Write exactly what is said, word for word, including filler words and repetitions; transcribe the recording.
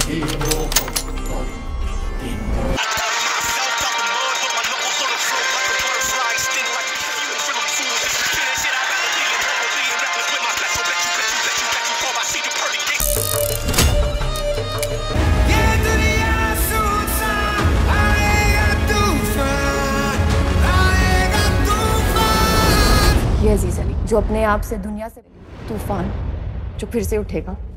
ये अजीज अली जो अपने आप से दुनिया से तूफान जो फिर से उठेगा।